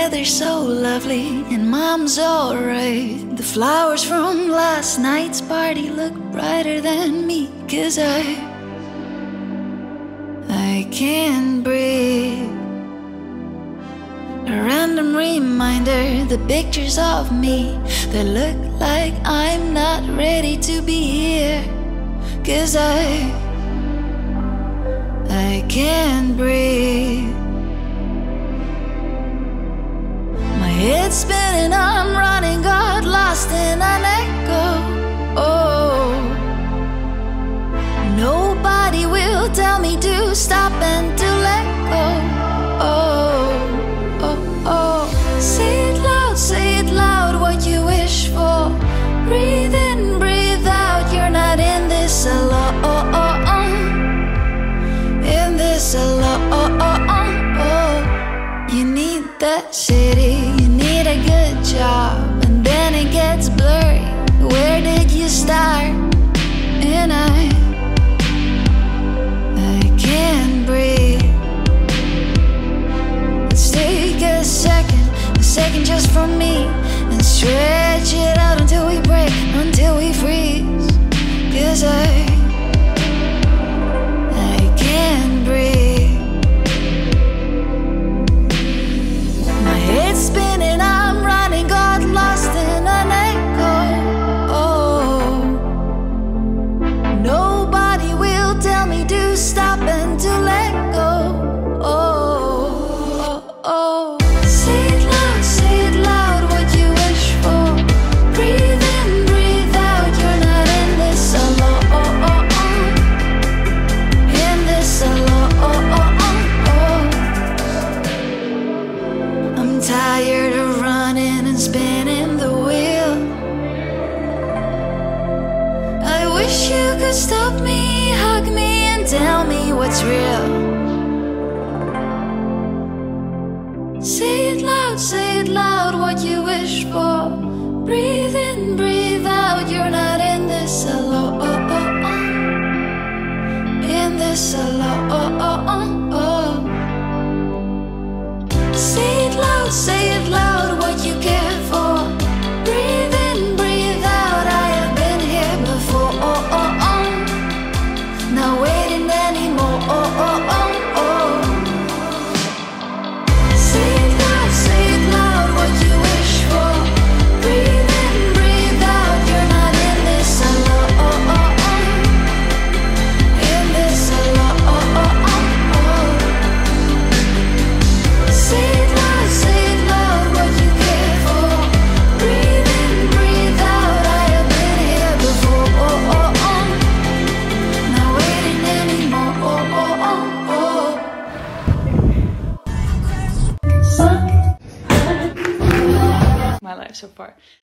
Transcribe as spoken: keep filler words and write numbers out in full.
weather's so lovely and mom's alright. The flowers from last night's party look brighter than me, 'cause I I can't breathe. A random reminder, the pictures of me that look like I'm not ready to be here, 'cause I I can't breathe. My head's spinning, I'm running, got lost in an echo. Oh, nobody will tell me to stop and to let go. Oh, oh, oh. Say it loud, say it loud, what you wish for. Breathe in, breathe out, you're not in this alone. In this alone. You need that city, you need a good job, and then it gets blurry. Where did you start? And I I can't breathe. Let's take a second, a second just for me, and stretch it out until we break, until we freeze. 'Cause I I can't breathe. My head's spinning, I'm running, got lost in an echo. Oh, nobody will tell me to stop and to let go. Oh, oh, oh. Say it loud, say it loud, what you wish for. Breathe in, breathe out, you're not in this alone. In this alone. I'm tired of running and spinning the wheel. I wish you could stop me, hug me, and tell me what's real. Say it loud, say it loud, what you wish for. Breathe in, breathe out, you're not in this alone. In this alone. Say it loud, say it loud, what you care for. Breathe in, breathe out, I have been here before. Not waiting anymore. Say it loud, say it loud, what you wish for. Breathe in, breathe out, you're not in this alone. In this alone. Say it loud, say it loud, what you care for. Breathe in, breathe out, I have been here before. Not waiting anymore. My life so far.